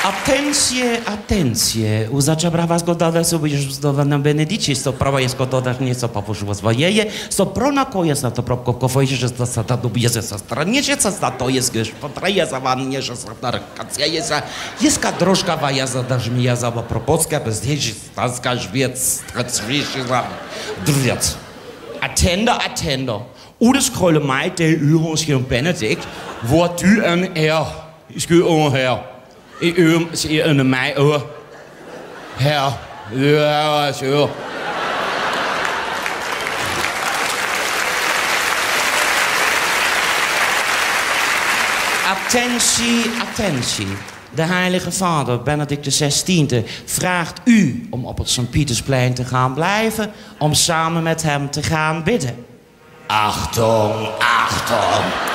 Atencje. Uzača brava zgoda su na benedici, sto prava je zgoda nieco położyło zwojeje, sto prona koje sa to propko kofoje, że sa ta dubie sa stranie, że sa to jest gesz potraje za wannie, że sa tarkacja jest drożka waja za dażmija za propocka bez jeździ staska żwiec, stracwiszy za drwiec. Attendo. Udeskrølle mig det øvrige Benedikt, hvor dyren skyder her. I ørerne mig her. Så. Attentie. De heilige vader, Benedict XVI, vraagt u om op het Sint-Pietersplein te gaan blijven, om samen met hem te gaan bidden. Achtung!